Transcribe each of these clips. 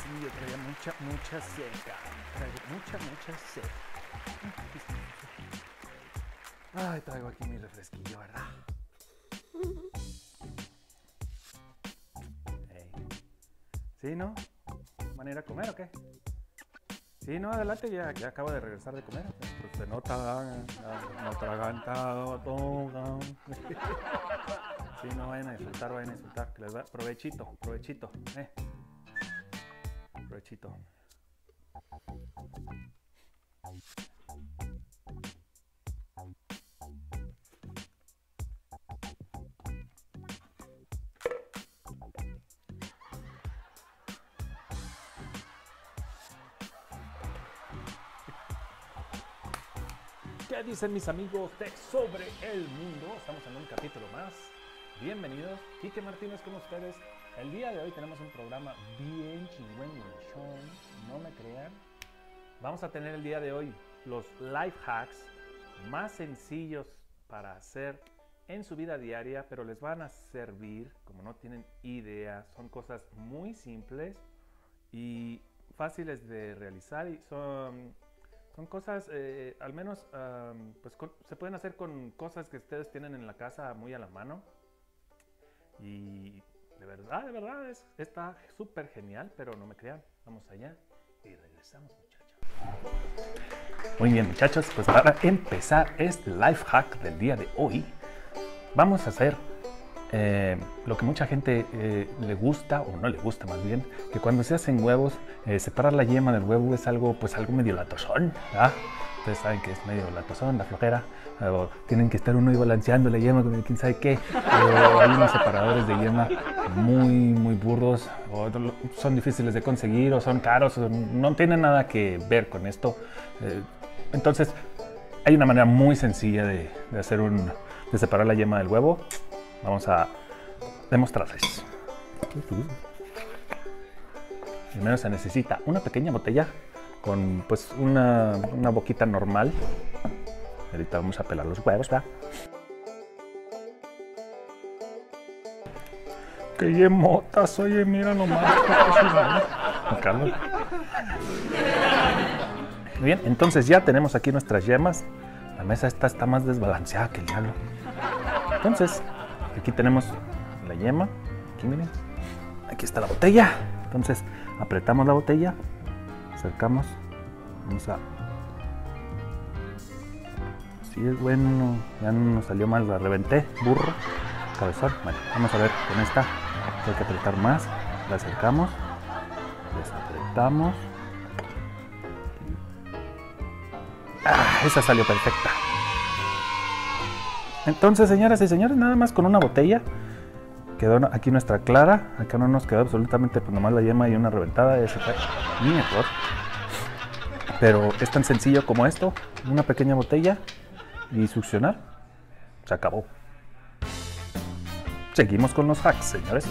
Sí, yo traía mucha seca. Mucha sed. Ay, traigo aquí mi refresquillo, ¿verdad? Hey. ¿Sí, no? ¿Van a ir a comer o qué? Sí, no, adelante, ya acabo de regresar de comer. Pues se nota, atragantado, todo. Sí, no, vayan a disfrutar, que les da provechito. Provechito. ¿Qué dicen mis amigos de Sobre el Mundo? Estamos en un capítulo más. Bienvenidos, Quique Martínez con ustedes. El día de hoy tenemos un programa bien chingüengüenchón, no me crean. Vamos a tener el día de hoy los life hacks más sencillos para hacer en su vida diaria, pero les van a servir como no tienen idea. Son cosas muy simples y fáciles de realizar y son cosas, al menos, pues se pueden hacer con cosas que ustedes tienen en la casa muy a la mano. Y de verdad, está súper genial, pero no me crean. Vamos allá y regresamos, muchachos. Muy bien, muchachos, pues para empezar este life hack del día de hoy, vamos a hacer lo que mucha gente le gusta, o no le gusta más bien, que cuando se hacen huevos, separar la yema del huevo es algo medio latosón, ¿verdad? Ustedes saben que es medio latosón, la flojera, o tienen que estar uno ahí balanceando la yema con quién sabe qué, o hay unos separadores de yema muy burdos, o son difíciles de conseguir, o son caros, o no tienen nada que ver con esto. Entonces, hay una manera muy sencilla de separar la yema del huevo. Vamos a demostrarles. Primero se necesita una pequeña botella con pues una boquita normal. Ahorita vamos a pelar los huevos, ¿verdad? ¡Qué yemotas! Oye, mira nomás. Carlos. Muy bien, entonces ya tenemos aquí nuestras yemas. La mesa esta está más desbalanceada que el diablo. Entonces, aquí tenemos la yema. Aquí miren. Aquí está la botella. Entonces, apretamos la botella. Acercamos. Vamos a... Sí, es bueno. Ya no nos salió mal. La reventé. Burro. Cabezón. Bueno, vamos a ver con esta. Hay que apretar más. La acercamos. Desapretamos. Esa salió perfecta. Entonces, señoras y señores, nada más con una botella quedó aquí nuestra clara. Acá no nos quedó absolutamente pues nomás la yema y una reventada. Ese fue mi error. Pero es tan sencillo como esto. Una pequeña botella y succionar. Se acabó. Seguimos con los hacks, señores.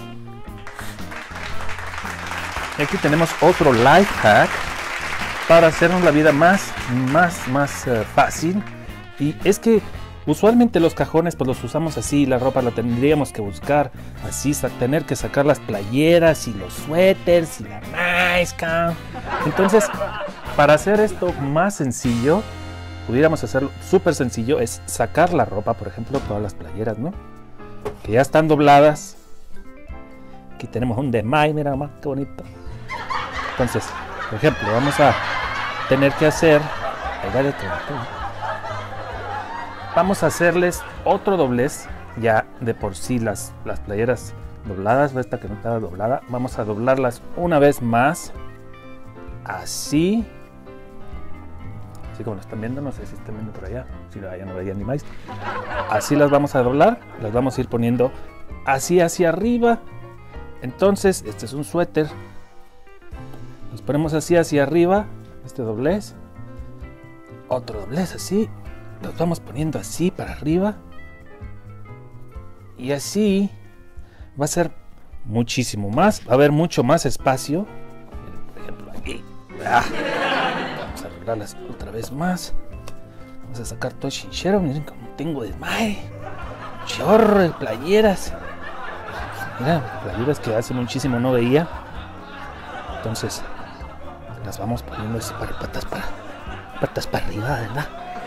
Y aquí tenemos otro life hack para hacernos la vida más fácil. Y es que usualmente los cajones pues los usamos así, la ropa la tendríamos que buscar así, tener que sacar las playeras y los suéteres y la maisca. Entonces, para hacer esto más sencillo, pudiéramos hacerlo súper sencillo, es sacar la ropa, por ejemplo, todas las playeras, ¿no? Que ya están dobladas. Aquí tenemos un demay, mira más qué bonito. Entonces, por ejemplo, vamos a tener que hacer... Vamos a hacerles otro doblez, ya de por sí las playeras dobladas, esta que no está doblada, vamos a doblarlas una vez más, así como lo están viendo, no sé si están viendo por allá, si allá no veían ni más, así las vamos a doblar, las vamos a ir poniendo así hacia arriba. Entonces, este es un suéter, los ponemos así hacia arriba, este doblez, otro doblez así, los vamos poniendo así para arriba y así va a ser muchísimo más, va a haber mucho más espacio. Por ejemplo aquí, vamos a arreglarlas otra vez más, vamos a sacar todo el chinchero. Miren como tengo desmaye, chorro de playeras, mira, playeras que hace muchísimo no veía. Entonces las vamos poniendo así patas para arriba, ¿verdad?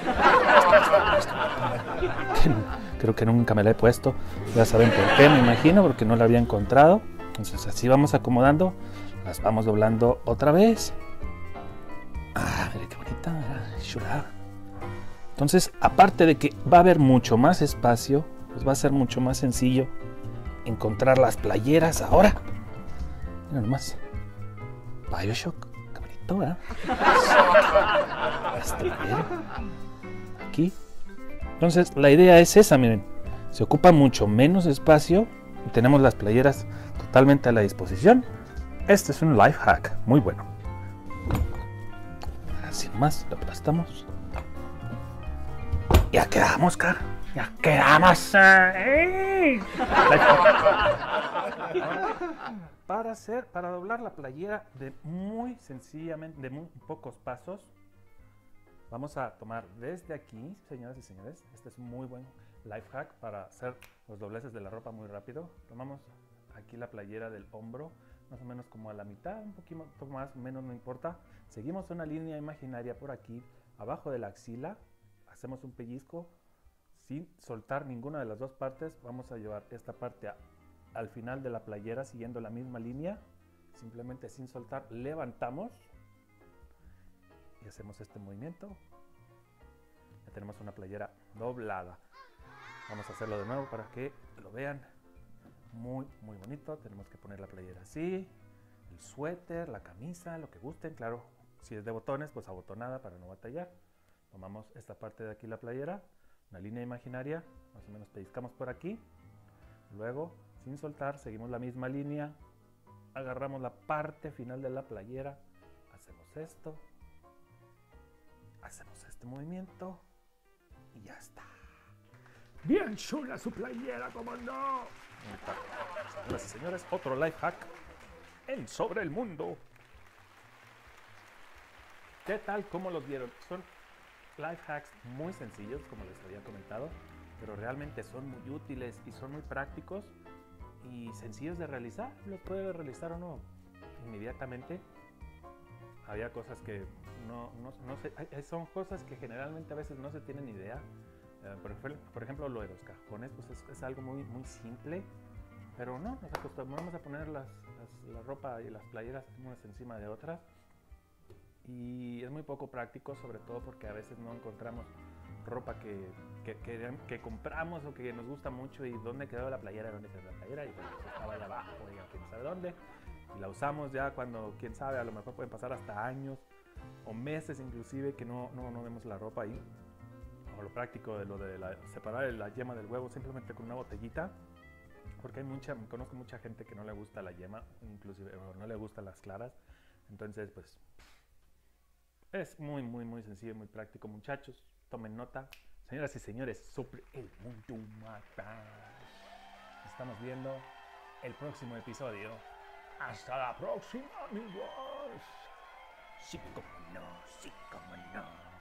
Creo que nunca me la he puesto. Ya saben por qué, me imagino, porque no la había encontrado. Entonces así vamos acomodando. Las vamos doblando otra vez. Ah, mire qué bonita, chulada. Entonces, aparte de que va a haber mucho más espacio, pues va a ser mucho más sencillo encontrar las playeras ahora. Mira nomás. BioShock. Qué bonito, ¿verdad? Aquí. Entonces, la idea es esa, miren. Se ocupa mucho menos espacio y tenemos las playeras totalmente a la disposición. Este es un life hack muy bueno. Así nomás, lo aplastamos. Ya quedamos, cara. Ya quedamos. Para doblar la playera de muy sencillamente, de muy pocos pasos, vamos a tomar desde aquí, señoras y señores. Este es un muy buen life hack para hacer los dobleces de la ropa muy rápido. Tomamos aquí la playera del hombro, más o menos como a la mitad, un poquito más, menos, no importa. Seguimos una línea imaginaria por aquí, abajo de la axila. Hacemos un pellizco sin soltar ninguna de las dos partes. Vamos a llevar esta parte al final de la playera siguiendo la misma línea, simplemente sin soltar. Levantamos y hacemos este movimiento. Ya tenemos una playera doblada. Vamos a hacerlo de nuevo para que lo vean. Muy bonito. Tenemos que poner la playera así, el suéter, la camisa, lo que gusten. Claro, si es de botones, pues abotonada para no batallar. Tomamos esta parte de aquí, la playera, una línea imaginaria, más o menos pellizcamos por aquí. Luego, sin soltar, seguimos la misma línea, agarramos la parte final de la playera, hacemos esto, hacemos este movimiento y ya está. Bien chula su playera, ¿cómo no? Señoras y señores, otro life hack en Sobre el Mundo. ¿Qué tal? ¿Cómo los vieron? Son life hacks muy sencillos, como les había comentado, pero realmente son muy útiles y son muy prácticos y sencillos de realizar. Los puede realizar uno inmediatamente. Había cosas que no sé, son cosas que generalmente a veces no se tienen idea. Por ejemplo, lo de los cajones, pues es algo muy simple, pero no, nos acostumbramos a poner la ropa y las playeras unas encima de otras. Y es muy poco práctico, sobre todo porque a veces no encontramos ropa que compramos o que nos gusta mucho. Y dónde quedó la playera, y bueno, estaba allá abajo, ya quién sabe dónde. Y la usamos ya cuando, quién sabe, a lo mejor pueden pasar hasta años o meses inclusive que no vemos la ropa ahí. O lo práctico de separar la yema del huevo simplemente con una botellita. Porque conozco mucha gente que no le gusta la yema, inclusive, o no le gustan las claras. Entonces, pues es muy sencillo y muy práctico, muchachos. Tomen nota. Señoras y señores, Sobre el Mundo Mata. Estamos viendo el próximo episodio. Hasta la próxima, amigos. Sí, como no, sí, como no.